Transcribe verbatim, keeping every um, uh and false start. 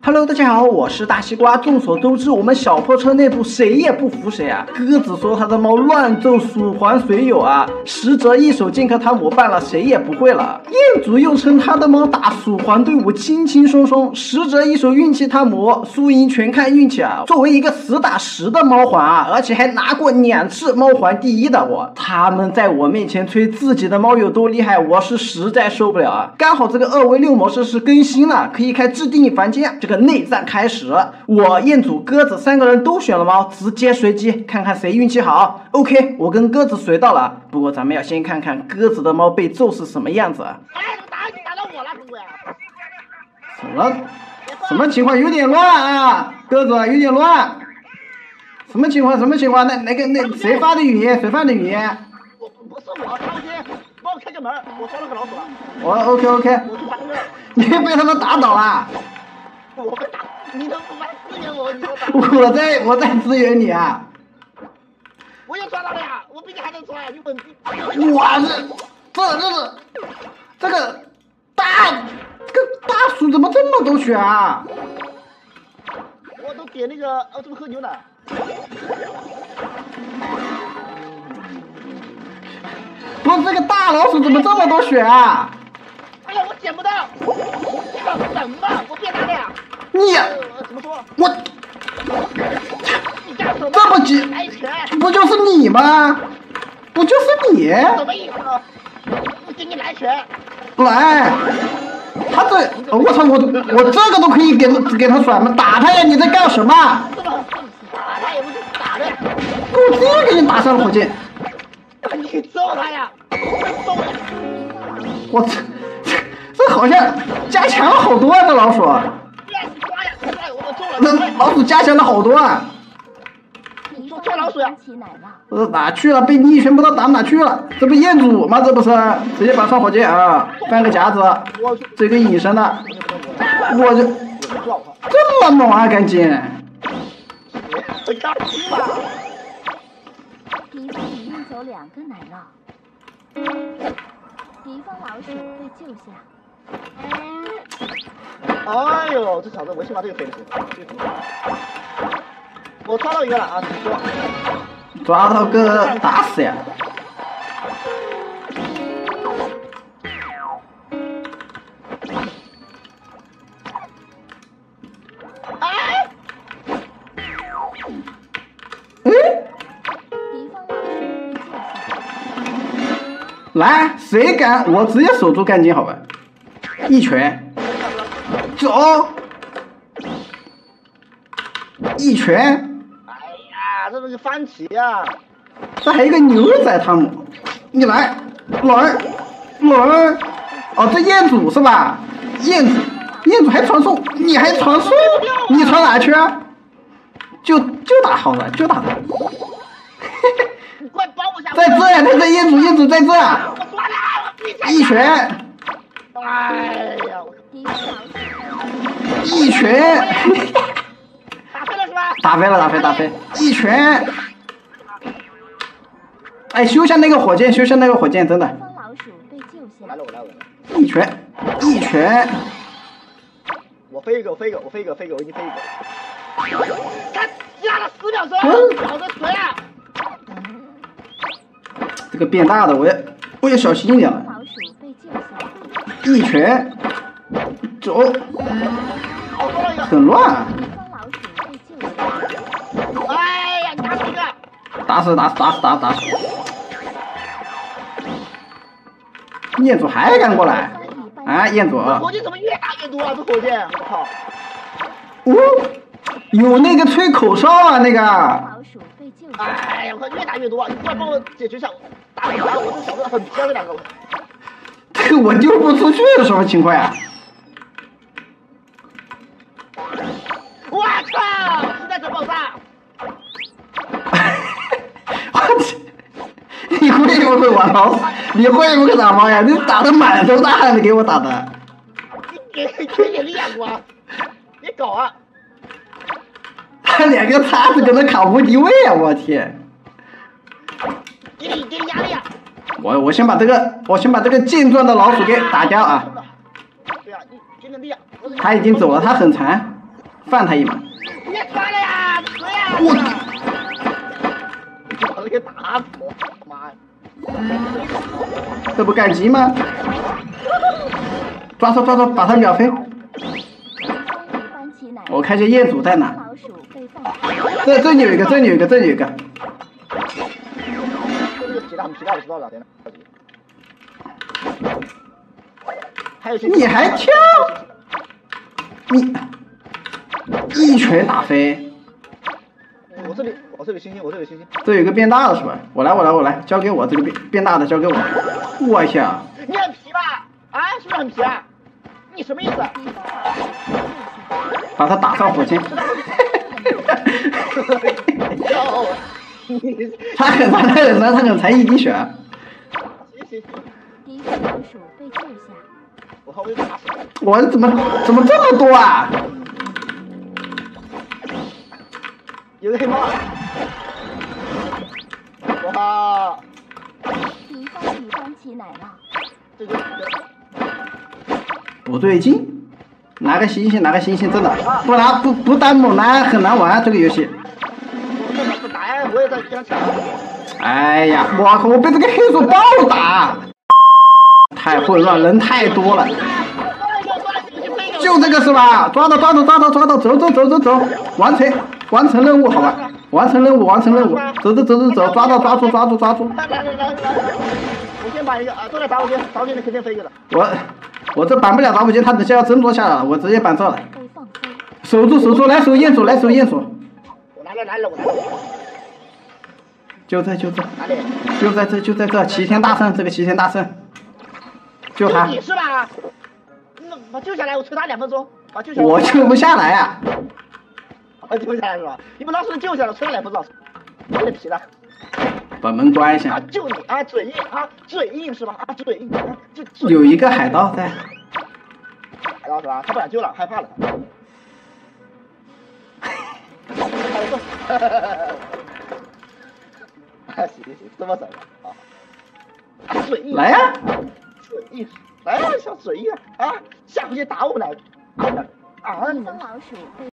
Hello， 大家好，我是大西瓜。众所周知，我们小破车内部谁也不服谁啊。鸽子说他的猫乱揍鼠环水友啊，实则一手剑客汤姆办了，谁也不会了。彦祖又称他的猫打鼠环队伍轻轻松松，实则一手运气汤姆，输赢全看运气啊。作为一个实打实的猫环啊，而且还拿过两次猫环第一的我，他们在我面前吹自己的猫有多厉害，我是实在受不了啊。刚好这个二 v 六模式是更新了，可以开自定义房间，这个内战开始，我彦祖鸽子三个人都选了猫，直接随机看看谁运气好。 OK， 我跟鸽子随到了，不过咱们要先看看鸽子的猫被揍是什么样子。 哎，打你打到我了，各位。 什么什么情况？有点乱啊，鸽子有点乱。什么情况？什么情况？那那个那谁发的语音？谁发的语音？ 我不是我，他们先帮我开个门，我抓到个老鼠了。 我 OK OK。 我去打那个。 你被他们打倒了。 我被打，你能不来支援我？你给我打。 我在我在支援你啊！ 我也抓到了呀，我比你还能抓呀！你稳定。 哇，这这这是这个大这个大鼠怎么这么多血啊？ 我都点那个，哦，这不喝牛奶。 不是这个大老鼠怎么这么多血啊？ 哎呀，我捡不到，这个什么？我变大了呀！ 你、 呃、怎么说？ 我你干什么？ 这么急，不就是你吗？不就是你？ 什么意思？我给你来拳。 来，他这，我操，我我这个都可以给他给他甩吗？打他呀！你在干什么？ 打他也不是打的。 给我直接给你打上了火箭。 你揍他呀！揍呀！ 我这这这好像加强了好多啊！这老鼠。这老鼠加强了好多啊！ 抓抓老鼠呀！ 呃，哪去了？被你一拳不知道打哪去了？这不彦祖吗？这不是直接把上火箭啊！翻个夹子，这个隐身的，我就这么猛啊！赶紧！ 敌方已运走两个奶酪，敌方老鼠被救下。 哎呦，这小子，我先把这个飞了行。我抓到一个了啊！你说。 抓到个打死呀！ 哎！ 哎！来，谁敢？我直接守住干筋，好吧？一拳，走！一拳！ 哎呀，这不是番茄啊！ 这还有一个牛仔汤姆，你来，老二，老二，哦，这彦祖是吧？彦祖，彦祖还传送，你还传送？你传哪去啊？就就打好了，就打他。 你快帮我下！ 在这呀，在这彦祖，彦祖在这。 我抓了， 一拳。 哎呀！ 一拳。 打飞了是吧？ 打飞了，打飞，打飞，一拳。哎，修下那个火箭，修下那个火箭，真的。 来了，我来，我来。 一拳，一拳。 我飞一个，我飞一个，我飞一个，飞一个，我已经飞一个。他压了十秒钟，搞的谁啊？ 这个变大的，我要我要小心一点了。一拳，走。很乱啊。 哎呀，打死一个！ 打死，打死，打死，打死，打死！彦祖还敢过来？啊，彦祖！ 火箭怎么越打越多啊？这火箭，我靠！ 哦，有那个吹口哨啊，那个。 哎呀，我靠，越打越多！你快帮我解决一下，打不完，我这小子很偏的两个。 这个我丢不出去是什么情况呀？ 我操！实在是爆炸！ 我去！你会不会玩老鼠？你会不会打猫呀？你打的满头大汗的，给我打的。 你给给你练过？别搞啊！ 他两个叉子搁那卡无敌位啊！我天！ 给你给你压力啊！ 我我先把这个，我先把这个健壮的老鼠给打掉啊！ 对啊，你给点力啊！ 他已经走了，他很残。 放他一马。 别抓了呀，死呀！ 我把他给打死，妈呀！ 这不赶集吗？抓住抓住，把他秒飞！我看见彦祖在哪？这这里有一个，这里有一个，这里有一个。 这个皮他们皮他我知道了，等等。还有些你还跳？你一拳打飞。 我这里我这里星星，我这里星星。 这有个变大的是吧？我来我来我来，交给我这个变变大的交给我。我一下。 你很皮吧？啊，是不是很皮啊？你什么意思？ 把他打上火箭。他很残，他很残，他很残一滴血。 行行。 敌方老鼠被救下。 我后面打死。 我怎么怎么这么多啊？ 有个黑猫。哇！ 敌方已搬起奶酪。 这个不对劲，拿个星星，拿个星星，真的不拿不不弹幕难很难玩这个游戏。 我不打，我也在跟他抢。 哎呀，我靠！我被这个黑鼠暴打，太混乱，人太多了。就这个是吧？抓到抓到抓到抓到，走走走走走，完成完成任务好吧？完成任务完成任务，走走走走走，抓到抓住抓住抓住。 来来来来来，我先把一个啊，都在打火机，打火机的肯定飞一个的。 我我这绑不了打火机，他等下要争夺下来了，我直接绑这了。守住守住，来守彦祖来守彦祖。 我来了来了我来了。 就在就在哪里？ 就在这就在这，齐天大圣这个齐天大圣，救他。 你是吧？那把救下来，我催他两分钟，把救下来。 我救不下来啊！ 我救下来是吧？你们当时救下来，催他两分钟，有点皮了。 把门关一下。 啊，救你啊，嘴硬啊，嘴硬是吧？啊，嘴硬啊，就有一个海盗在。 海盗是吧？他不敢救了，害怕了。哈哈哈！行行行，这么整啊！嘴硬。 来呀！ 嘴硬，来呀，小嘴硬啊！啊，下回去打我们来，啊！你们。